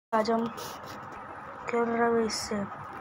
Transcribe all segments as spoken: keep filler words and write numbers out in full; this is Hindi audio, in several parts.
आज हम खेल रहे हैं इससे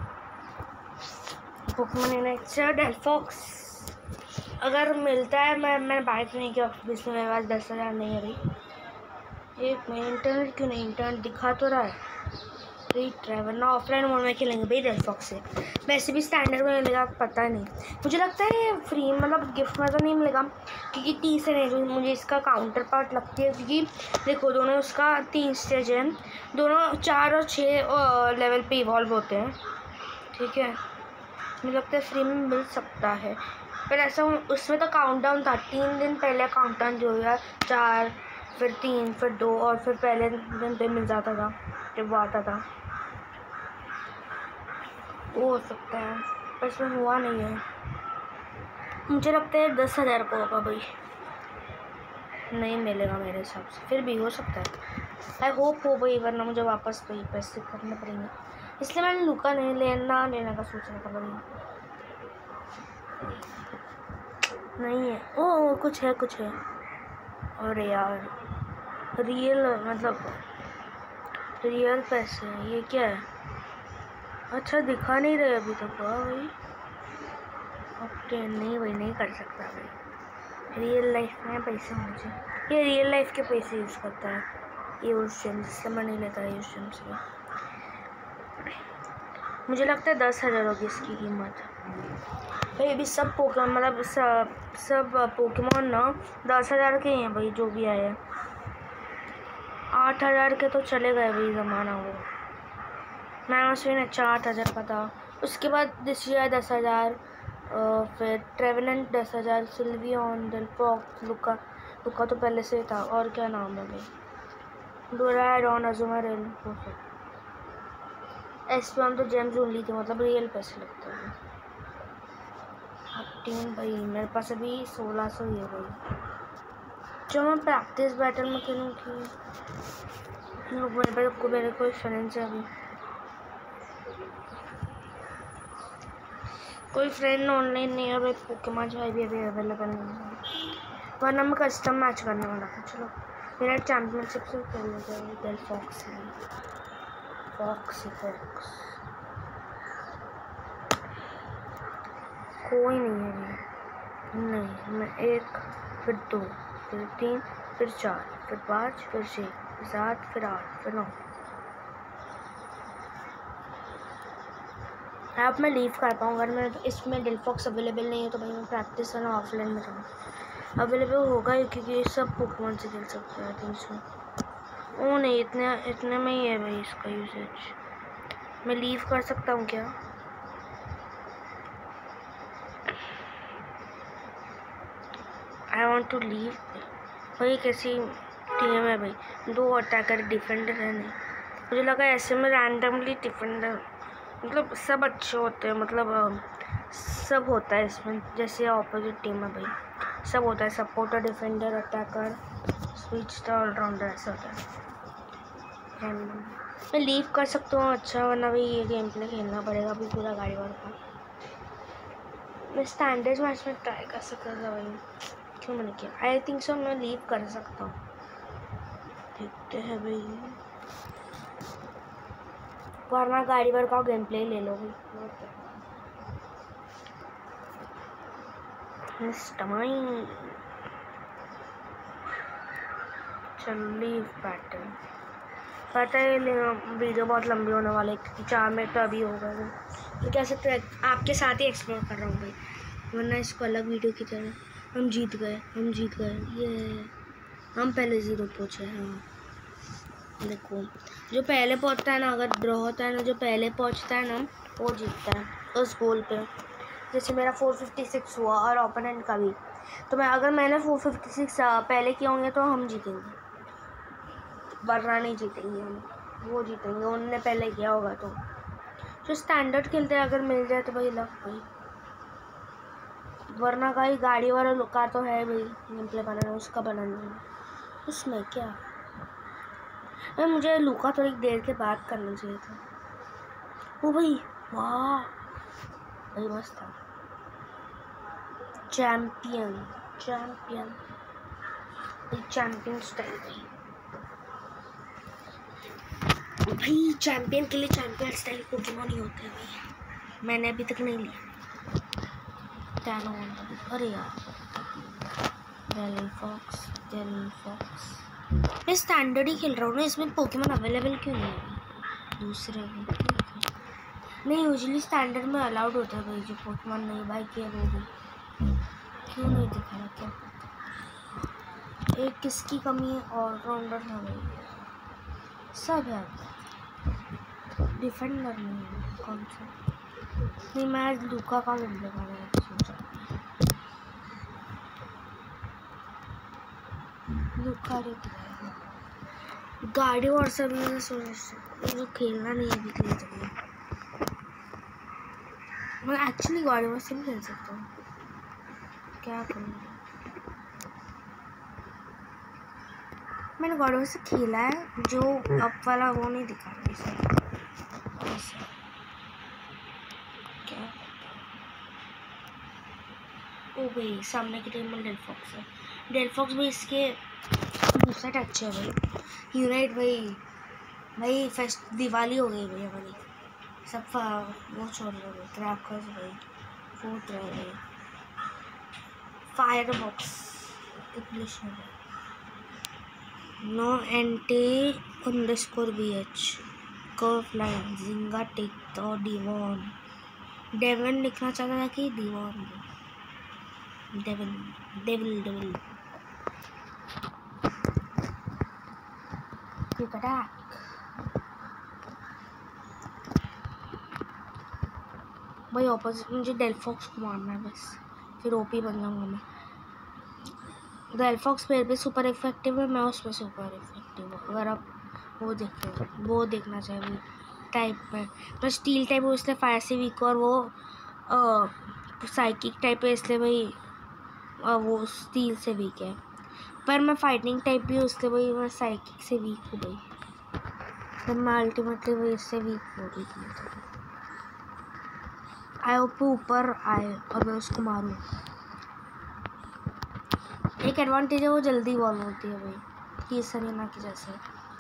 पोकेमॉन नेक्सट डेलफॉक्स। अगर मिलता है मैं मैंने बाय तो नहीं किया, इसमें मेरे पास दस हज़ार नहीं है भाई। एक मिनट, इंटरनेट क्यों नहीं, इंटरनेट दिखा तो रहा है। फ्री ट्रैवल ना ऑफलाइन मोड में खेलेंगे भाई डेलफॉक्स से। वैसे भी स्टैंडर्ड में मिलेगा पता नहीं, मुझे लगता है फ्री मतलब गिफ्ट में तो नहीं मिलेगा क्योंकि तीस है नहीं। मुझे इसका काउंटर पार्ट लगती है क्योंकि देखो दोनों उसका तीन स्टेज है, दोनों चार और छः लेवल पे इवॉल्व होते हैं। ठीक है, मुझे लगता है फ्री में मिल सकता है, पर ऐसा उसमें तो काउंटडाउन था, तीन दिन पहले काउंटडाउन जो है चार फिर तीन फिर दो और फिर पहले दिन पे मिल जाता था जब वो आता था। वो हो सकता है पर इसमें हुआ नहीं है। मुझे लगता है दस हज़ार को होगा भाई, नहीं मिलेगा मेरे हिसाब से, फिर भी हो सकता है। आई होप हो भाई, वरना मुझे वापस भाई पैसे करने पड़ेंगे, इसलिए मैंने लुका नहीं लेना लेने का सोच रहा था भाई। नहीं है ओ, ओ कुछ है कुछ है। अरे यार रियल मतलब रियल पैसे, ये क्या है? अच्छा दिखा नहीं रहे अभी तक। वाह भाई ओके, नहीं भाई नहीं कर सकता भाई, रियल लाइफ में पैसे होने चाहिए। ये रियल लाइफ के पैसे यूज़ करता है ये उस सिम, इसलिए मैं नहीं लेता है उस सिम से। मुझे लगता है दस हज़ार होगी इसकी कीमत भाई। अभी सब पोकेमॉन मतलब सब सब पोकेमॉन ना दस हज़ार के ही हैं भाई, जो भी आए हैं। आठ हज़ार के तो चले गए भाई ज़माना वो। मैं उसमें अच्छा आठ हज़ार का था, उसके बाद दिशिया दस हज़ार, फिर ट्रेवेनेंट दस हज़ार, सिल्वियन, डेलफॉक्स, लुका लुका तो पहले से था। और क्या नाम है भाई, डोराएडॉन, अजुमारेल, एस पी एम तो जेम्स ओनली थे, मतलब रियल पैसे लगते हैं। तीन भाई मेरे पास अभी सोलह सौ ही है भाई, जो मैं प्रैक्टिस बैटल में खेलूँगी। मेरे को मेरे कोई फ्रेंड्स है अभी, कोई फ्रेंड ऑनलाइन नहीं है भाई। पोकेमॉन जो है भी अभी अवेलेबल नहीं है, वरना मैं कस्टम मैच करने वाला था। चलो मेरा चैम्पियनशिप से खेल लेते हैं डेलफॉक्स है, फॉक्स फॉक्स कोई नहीं है भाई। नहीं मैं एक फिर दो फिर तीन फिर चार फिर पाँच फिर छः फिर सात फिर आठ फिर नौ। अब मैं लीव कर पाऊँगा, अगर मैं इसमें डेलफॉक्स अवेलेबल नहीं है तो भाई मैं प्रैक्टिस करना ऑफलाइन में जाऊँ। अवेलेबल होगा ही क्योंकि ये सब पोकेमॉन से खेल सकते हैं तीन सौ। ओ नहीं, इतने इतने में ही है भाई इसका यूसेज। मैं लीव कर सकता हूँ क्या? आई वॉन्ट टू लीव भाई। कैसी टीम है भाई, दो अटैकर डिफेंडर है। नहीं मुझे लगा ऐसे में रैंडमली डिफेंडर मतलब सब अच्छे होते हैं, मतलब सब होता है इसमें, जैसे ऑपोजिट टीम है भाई सब होता है, supporter, defender, attacker, switch star, allrounder, ऐसा होता है। मैं लीव कर सकता हूँ अच्छा, वरना भाई ये गेम प्ले खेलना पड़ेगा अभी पूरा गाड़ी वाला का। मैं स्टैंडर्ड मैच में ट्राई कर सकता था भाई, क्यों मैंने किया। आई थिंक सो मैं लीव कर सकता हूँ, देखते हैं भाई, वरना गाड़ी वाला का गेम प्ले ले लो भाई। चल लीव पैटर्न, पता है वीडियो बहुत लंबी होने वाली है क्योंकि चार मिनट तो अभी हो गए, तो कह सकते हैं आपके साथ ही एक्सप्लोर कर रहा हूँ भाई, वरना इसको अलग वीडियो की तरह। हम जीत गए हम जीत गए ये हम पहले ज़ीरो पहुँचे। हाँ देखो जो पहले पहुँचता है ना, अगर ड्रॉ होता है ना, जो पहले पहुँचता है ना वो जीतता है उस गोल पे। जैसे मेरा फोर फिफ्टी सिक्स हुआ और ओपोनेंट का भी, तो मैं अगर मैंने फोर फिफ्टी सिक्स पहले किए होंगे तो हम जीतेंगे, वरना नहीं जीतेंगे हम, वो जीतेंगे उनने पहले किया होगा। तो जो स्टैंडर्ड खेलते हैं अगर मिल जाए तो भाई लक भाई, वरना का ही गाड़ी वाला का तो है भाई गेम प्ले बनाना, उसका बनाना उसमें क्या भाई। मुझे लुका थोड़ी देर के बाद करना चाहिए था। ओ भाई वाह भाई मस्त था। चैम्पियन चैम्पियन चैम्पियन स्टाइल भाई, भाई चैंपियन के लिए चैंपियन स्टाइल पोकेमॉन ही होते हैं भाई, मैंने अभी तक नहीं लिया। टैनोन, अरे यार डेल्फॉक्स डेल्फॉक्स मैं स्टैंडर्ड ही खेल रहा हूँ ना, इसमें पोकेमॉन अवेलेबल क्यों नहीं है दूसरे में? नहीं यूजुअली स्टैंडर्ड में अलाउड होता है भाई, जो पोकेमॉन नहीं बाय किया वो भी क्यों नहीं दिखा रहा, क्या पता। एक किसकी कमी है, ऑलराउंडर है भाई, सब है, डिफेंडर नहीं है कौन सा। नहीं मैं आज लूका का मिल लगा रहा सोचा, लूका रे गाड़ी और सब ये सोच जो खेलना नहीं है अभी के लिए। मैं एक्चुअली गाड़ी में से नहीं खेल सकता हूँ, क्या करूँ। मैंने गाड़ी से खेला है, जो अप वाला वो नहीं दिखा रहा क्या। ओ भाई सामने की टीम में डेल्फॉक्स है, डेल्फॉक्स भी इसके दूसरा टच है भाई। यूनाइट भाई भाई फेस्ट दिवाली हो गई भाई हमारी, सब वो छोड़ रहे भाई, क्रैकर्स भाई फूट रहे भाई, फायर बॉक्स इंग्लिश में no anti underscore B H curve line जिंगा टिक और डिवॉन, डेवन लिखना चाहता था कि Devon, devil devil devil quick attack. भाई ऑपोजिट मुझे डेल्फॉक्स को मारना है बस, फिर ओपी बन जाऊंगा मैं। डेल्फॉक्स पेड़ पे सुपर इफेक्टिव है, मैं उसमें सुपर इफेक्टिव हूँ। अगर आप वो देखें वो देखना चाहिए टाइप में, मैं स्टील टाइप हूँ इसलिए फायर से वीक, और वो साइकिक टाइप है इसलिए भाई आ, वो स्टील से वीक है। पर मैं फाइटिंग टाइप भी हूँ इसलिए भाई मैं साइकिक से वीक हूँ भाई, पर मैं अल्टीमेटली भाई इससे वीक हो रही थी। आए ऊपर ऊपर आए और मैं उसको मारूँ। एक एडवांटेज है वो जल्दी बॉल होती है भाई, कि सरीना की जैसे।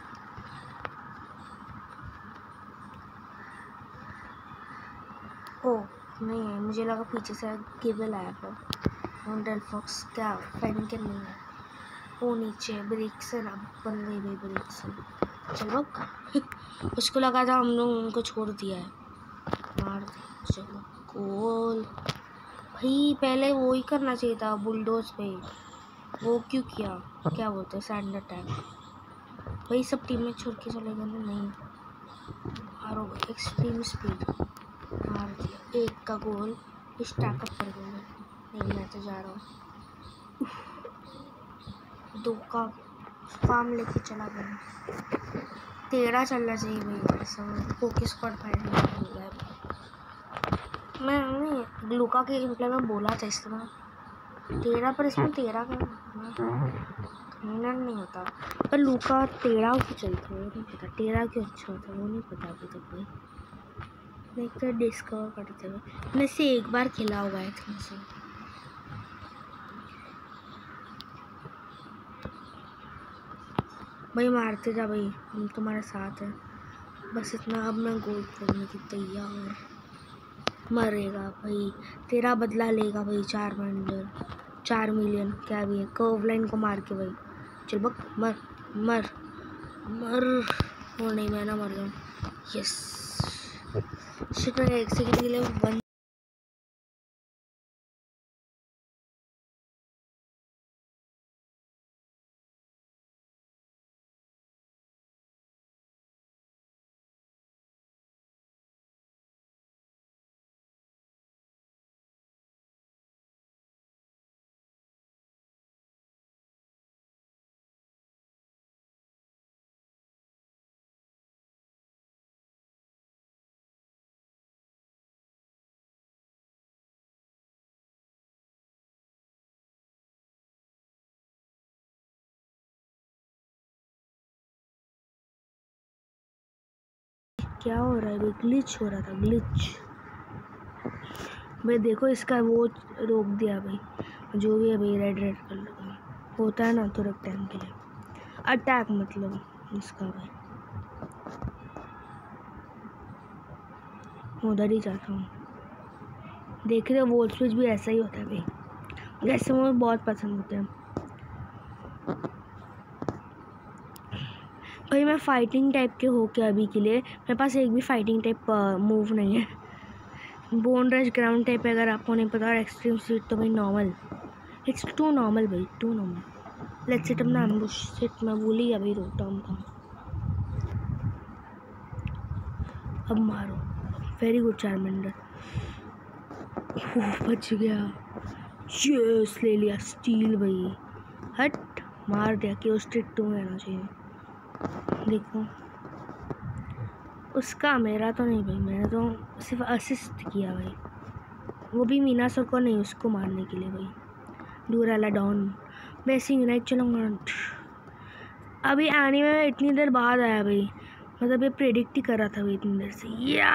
ओ नहीं है, मुझे लगा पीछे से केबल आया पर डेल्फॉक्स क्या फाइटिंग कर नहीं है। वो नीचे ब्रेक से ना बन गई भाई, ब्रेक से चलो उसको लगा था हम लोग उनको छोड़ दिया है, मार दिया। चलो गोल भाई, पहले वो ही करना चाहिए था बुलडोज पे, वो क्यों किया, क्या बोलते हैं सैंड अटैक भाई। सब टीम में छोड़ के चले गए ना, नहीं हारो गए। एक्सट्रीम स्पीड मार दिया, एक का गोल स्टैक अप कर गया। नहीं मैं तो जा रहा हूँ, दो का फार्म लेके चला गया। तेरह चलना चाहिए भाई, ऐसा पोके स्क्वाड फाइनल हो गया। मैं नहीं लूका के गेम प्ले में बोला था इसमें तेरह, पर इसमें तेरह का मिनट नहीं होता, पर लूका तेरह क्यों चलता है वो नहीं पता, तेरह क्यों अच्छा होता है वो नहीं पता अभी तक भाई। देखते डिस्कवर करते हुए, मैं से एक बार खेला हुआ है तुमसे। भाई मारते जा भाई, हम तुम्हारे साथ हैं, बस इतना। अब मैं गोल करने की तैयार। मरेगा भाई, तेरा बदला लेगा भाई। चार मिलियन चार मिलियन क्या भी है, कर्व लाइन को मार के भाई। चल बक मर मर मर। वो नहीं मैं ना मर जाऊँ, यस शिट। मैं एक सेकंड के लिए वन क्या हो रहा है, ग्लिच हो रहा था, ग्लिच भाई। देखो इसका वो रोक दिया भाई, जो भी है भाई। रेड रेड कलर होता है ना तुरंत टाइम के लिए, अटैक मतलब इसका भाई। मैं उधर ही जाता हूँ। देख रहे हो वोल्ट स्विच भी ऐसा ही होता है भाई, जैसे मुझे बहुत पसंद होते हैं भाई। मैं फाइटिंग टाइप के हो के अभी के लिए मेरे पास एक भी फाइटिंग टाइप मूव नहीं है। बोन रश ग्राउंड टाइप है अगर आपको नहीं पता, और एक्सट्रीम स्वीट तो भाई नॉर्मल, इट्स टू नॉर्मल भाई, टू नॉर्मल। लेट्स सेट अपना एम्बुश सेट, मैं भूल ही अभी रोक टर्म का। अब मारो, वेरी गुड चार्मेंडर, बच गया। यस, ले लिया स्टील भाई, हट मार दिया। कि उस स्ट्रिक टू में रहना चाहिए। देखो उसका, मेरा तो नहीं भाई, मैंने तो सिर्फ असिस्ट किया भाई, वो भी मीना सर को नहीं, उसको मारने के लिए भाई। दूर वाला डॉन वैसे यूनाइट चलूँगा। अभी आने में इतनी देर बाद आया भाई, मतलब ये प्रेडिक्ट ही कर रहा था भाई इतनी देर से। या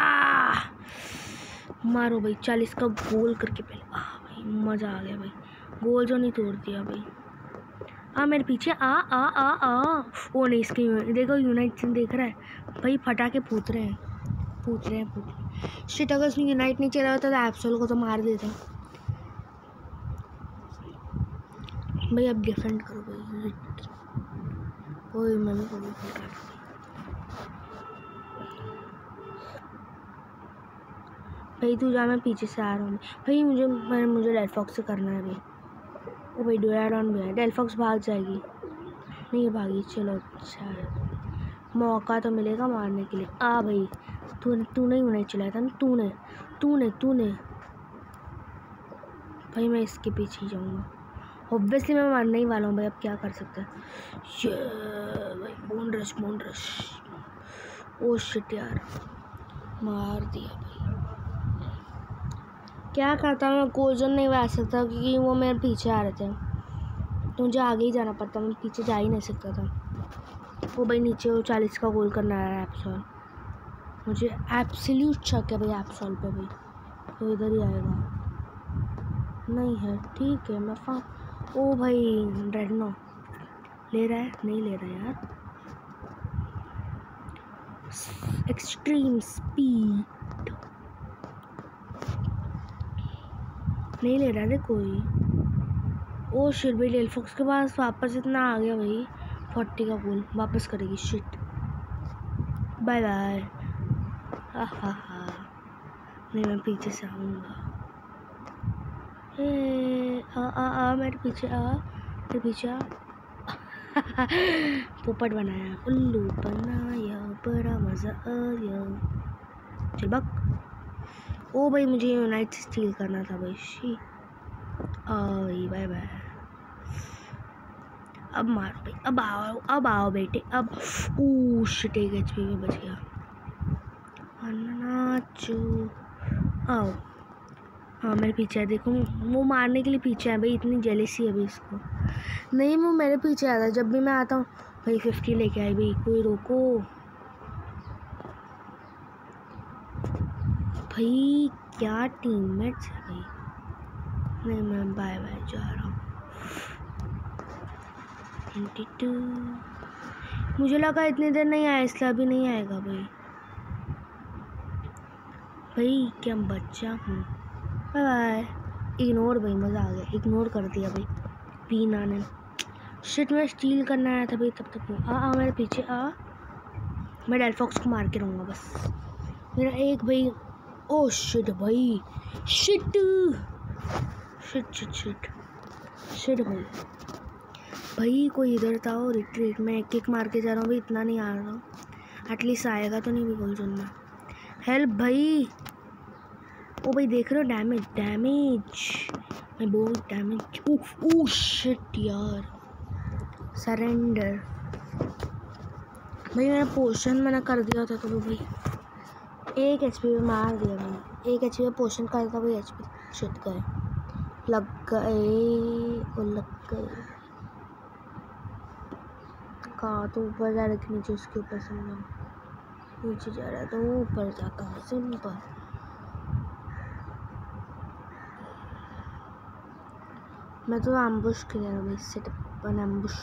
मारो भाई, चालीस का गोल करके पहले। आ भाई मज़ा आ गया भाई, गोल जो नहीं तोड़ दिया भाई। आ मेरे पीछे आ आ आ आ वो नहीं, इसके देखो यूनाइट से देख रहा है भाई, फटा के पूछ रहे हैं पूछ रहे हैं पूछ रहे हैं शिट, अगर उसने यूनाइट नहीं चला होता तो एप्सोल को तो मार देता भाई। अब डिफेंड करो भाई, कोई मैं भी कोई फटा भाई। तू जा, मैं पीछे से आ रहा हूँ भाई। मुझे मैं मुझे डेल फॉक्स से करना है भाई। ओ भाई डोराडॉन भी है, डेल फॉक्स भाग जाएगी, नहीं भागी, चलो अच्छा है, मौका तो मिलेगा मारने के लिए। आ भाई तू तूने ही नहीं चलाया था ना, तूने तूने तूने भाई। मैं इसके पीछे ही जाऊँगा ऑब्वियसली, मैं मारने ही वाला हूँ भाई, अब क्या कर सकते हैं। ये भाई bone rush bone rush, oh shit यार, मार दिया भाई। क्या करता मैं, कोजन नहीं बा सकता क्योंकि वो मेरे पीछे आ रहे थे, तो मुझे आगे ही जाना पड़ता, मैं पीछे जा ही नहीं सकता था। वो भाई नीचे वो चालीस का गोल करना है एप्सॉल, मुझे एब्सोल्यूट शक है भाई एप्सॉल पे भाई, तो इधर ही आएगा। नहीं है, ठीक है मैं फा ओ भाई रेडनो ले रहा है, नहीं ले रहा है यार। एक्सट्रीम स्पीड नहीं ले रहा है कोई। ओ शिट भाई, डेल फॉक्स के पास वापस इतना आ गया भाई, फोर्टी का गोल वापस करेगी। Shit bye bye. हा हा हा, नहीं मैं पीछे से आऊँगा। ए आ आ आ मेरे पीछे आ, मेरे पीछे आ। पोपट बनाया, उल्लू बनाया, बड़ा मज़ा आया। चल बक। ओ भाई मुझे यूनाइट से स्टील करना था भाई। शी आई बाय बाय। अब मारो भाई, अब आओ अब आओ बेटे, अब ओ शिट, एक एच पी में बच गया। नाचो आओ, हाँ मेरे पीछे है, देखो वो मारने के लिए पीछे है भाई, इतनी जेलसी है भाई इसको। नहीं वो मेरे पीछे आता, जब भी मैं आता हूँ भाई फिफ्टी लेके आए भाई, कोई रोको भाई, क्या टीममेट्स है भाई। नहीं मैं बाय बाय जा रहा हूँ। मुझे लगा इतनी देर नहीं आया, इसलिए अभी नहीं आएगा भाई। भाई क्या बच्चा हूँ, बाय बाय। इग्नोर भाई, मज़ा आ गया, इग्नोर कर दिया भाई पीना ने। शिट मैं स्टील करना आया था भाई, तब तक आ आ मेरे पीछे आ, मैं डेल फॉक्स को मार के रहूँगा बस। मेरा एक भाई, ओ शिट भाई, shit shit shit shit shit भाई। भाई कोई इधर था, और रिट्रीट में एक किक मार के जा रहा हूँ भाई, इतना नहीं आ रहा हूँ, एटलीस्ट आएगा तो नहीं भी गोल सुनना। हेल्प भाई। ओ भाई देख रहे हो डैमेज डैमेज, मैं बहुत डैमेज। ओह ओह शिट यार, सरेंडर भाई। मैंने पोशन मैंने कर दिया था, तो वो भाई एक एच पी में मार दिया मैंने, एक एच पी में पोशन कर था भाई, एच पी शिट गए, लग गए और लग गए। कहाँ तो ऊपर जा रहे थे, नीचे उसके ऊपर से नीचे जा रहा है तो ऊपर जाता हूँ सिंपल। मैं तो एम्बुश के लिए भाई, सेटअप एन एम्बुश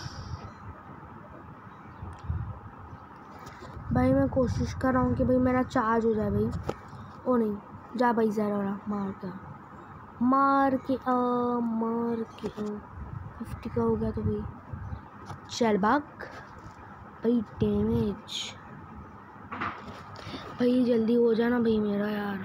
भाई। मैं कोशिश कर रहा हूँ कि भाई मेरा चार्ज हो जाए भाई, ओ नहीं, जा भाई ज़रा मार के मार के आ मार के आ फिफ्टी का हो गया तो भाई चल भाग भाई। डैमेज भाई जल्दी हो जाना भाई मेरा यार।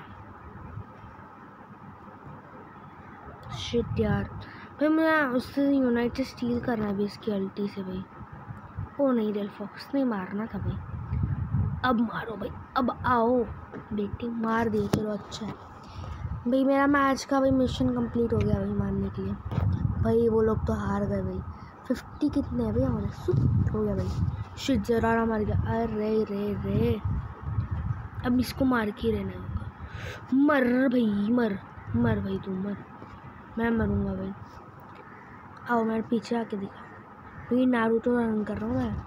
शिट यार भाई मैं उससे यूनाइट से स्टील करना है भी इसकी अल्टी से भाई। ओ नहीं, डेल्फॉक्स नहीं मारना था भाई। अब मारो भाई, अब आओ बेटी, मार दिए। चलो अच्छा है भाई, मेरा मैच का भाई मिशन कंप्लीट हो गया भाई मारने के लिए। भाई वो लोग तो हार गए भाई। फिफ्टी कितने हैं भाई हमारे? सुट हो गया भाई। शिट जरारा मार गया। अरे रे रे, अब इसको मार के रहना होगा। मर भाई मर मर भाई, तू मर, मैं मरूंगा भाई। आओ मेरे पीछे आके दिखा भाई, नारुतो रन कर रहा हूँ मैं।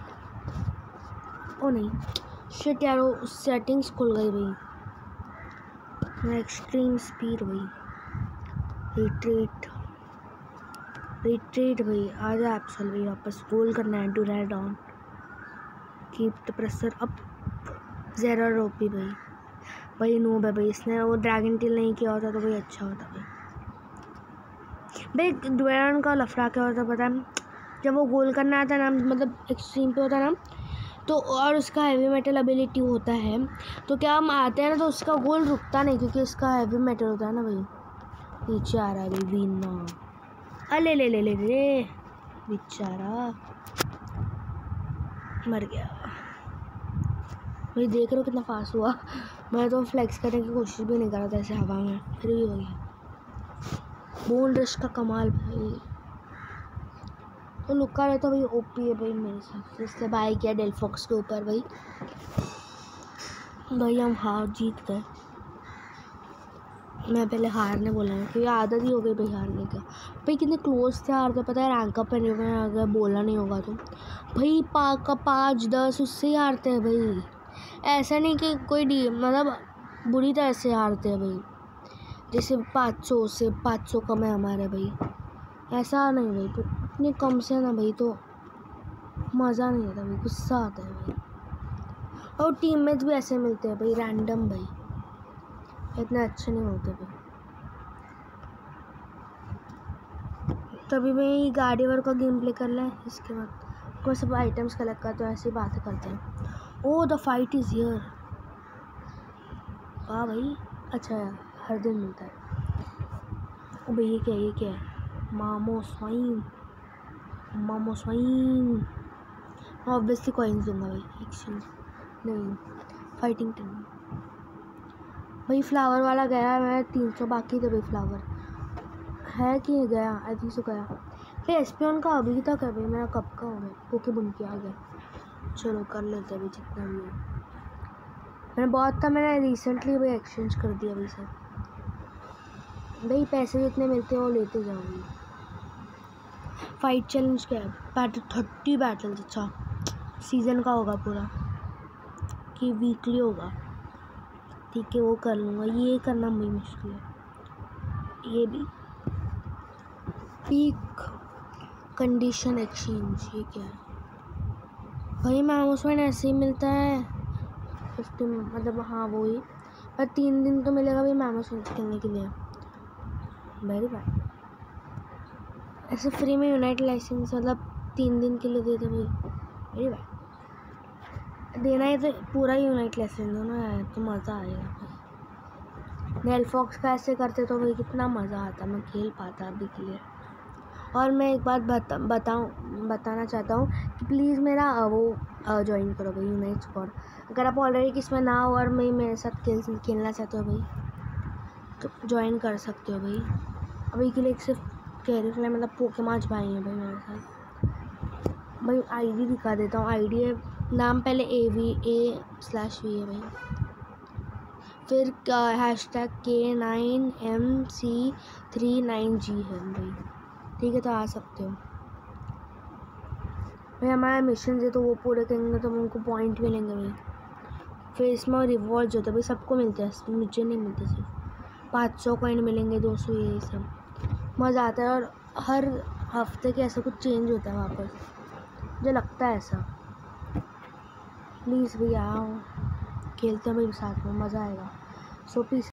ओ नहीं, शिट यार वो सेटिंग्स खुल गई भाई। एक्सट्रीम स्पीड भाई, रिट्रीट रिट्रीट भाई, आ जा एप्सल भाई, वापस गोल करना है। To write down, keep the pressure up, zero रोपी भाई। भाई नूब है भाई, इसने वो ड्रैगन टिल नहीं किया होता तो भाई अच्छा होता भाई। भाई ड्वेरन का लफड़ा क्या होता पता है? जब वो गोल करना आता ना, मतलब एक्सट्रीम पे होता ना तो, और उसका हैवी मेटल एबिलिटी होता है तो क्या हम आते हैं ना तो उसका गोल रुकता नहीं, क्योंकि उसका हैवी मेटल होता है ना भाई। नीचे आ रहा है भाई वीना, अले ले ले ले ले बेचारा मर गया भाई। देख रहे हो कितना फास्ट हुआ? मैं तो फ्लेक्स करने की कोशिश भी नहीं कर रहा था ऐसे हवा में, फिर भी हो गया। बोन रश का कमाल भाई, तो लुका रहता भाई ओपी है भाई मेरे साथ। इससे भाई किया डेल्फॉक्स के ऊपर भाई। भाई हम हार जीत गए। मैं पहले हारने बोला ना, क्योंकि आदत ही हो गई भाई हारने का। भाई कितने क्लोज थे हारते, पता है रैंक अप करने में अगर बोला नहीं होगा तो भाई पा का पाँच दस उससे ही हारते हैं भाई। ऐसा नहीं कि कोई डी मतलब बुरी तरह से हारते हैं भाई, जैसे पाँच सौ से पाँच सौ कम है हमारे भाई, ऐसा नहीं भाई। तो इतने कम से ना भाई तो मज़ा नहीं आता भाई, गुस्सा आता है भाई। और टीममेट्स भी ऐसे मिलते हैं भाई रैंडम भाई, इतने अच्छे नहीं होते भाई। तभी भाई गाड़ी वर का गेम प्ले कर लें, इसके बाद कोई सब आइटम्स कलेक्ट करते हैं, ऐसी बातें करते हैं। Oh the fight is here, वाह भाई अच्छा है, हर दिन मिलता है। ओ भाई ये क्या ये क्या है? मामो स्वाइन, मामो स्वाइन। ऑब्वियसली कॉइन्स दूंगा भाई, एक्सचेंज नहीं, फाइटिंग टीम भाई। फ्लावर वाला गया, मैं तीन सौ बाकी थे भाई। फ्लावर है कि गया? आई थिंक सो गया भाई। एस्पियन का अभी तक है भाई, मेरा कब का हो गया, ओके बुन के आ गया। चलो कर लेते भाई जितना भी है। मैंने बहुत था, मैंने रिसेंटली भाई एक्सचेंज कर दिया भाई सर। भाई पैसे जितने मिलते हैं वो लेते जाऊँगी। फाइट चैलेंज क्या है? बैटल थर्टी बैटल्स, अच्छा सीज़न का होगा पूरा कि वीकली होगा? ठीक है वो कर लूँगा, ये करना भाई मुश्किल है। ये भी पीक कंडीशन एक्सचेंज, ये क्या है भाई? मैम उसमें ऐसे ही मिलता है फिफ्टी, मतलब हाँ वो ही, पर तीन दिन तो मिलेगा भाई मैम उसमें खेलने के लिए। वेरी बैड, ऐसे फ्री में यूनाइट लाइसेंस मतलब तीन दिन के लिए देते भाई, वेरी बैड। देना है तो पूरा यूनाइट लाइसेंस दो ना यार, तो मज़ा आएगा। डेल्फॉक्स का ऐसे करते तो भाई कितना मज़ा आता, मैं खेल पाता अभी के लिए। और मैं एक बात बता बताऊँ बताना चाहता हूँ कि प्लीज़ मेरा वो ज्वाइन करो भाई यूनाइट स्क्वाड। अगर आप ऑलरेडी किसमें ना हो और मैं मेरे साथ खेल खेलना चाहते हो भाई तो ज्वाइन कर सकते हो भाई। अभी के लिए सिर्फ कैरेक्टर है, मतलब पोकेमॉन्स भाई हैं भाई मेरे साथ। भाई आईडी दिखा देता हूँ, आईडी है नाम पहले A V A slash V है भाई, फिर hashtag K nine M C three nine G है भाई। ठीक है तो आ सकते हो भाई। हमारा मिशन है तो वो पूरे करेंगे तो उनको पॉइंट मिलेंगे भाई। फिर इसमें रिवॉर्ड्स होते हैं भाई, सबको मिलते हैं, मुझे नहीं मिलते, सिर्फ पाँच सौ कॉइन मिलेंगे, दो सौ, ये सब मज़ा आता है। और हर हफ्ते के ऐसा कुछ चेंज होता है वापस, मुझे लगता है ऐसा। प्लीज़ भैया आओ खेलते हैं भाई साथ में, मज़ा आएगा। So piece.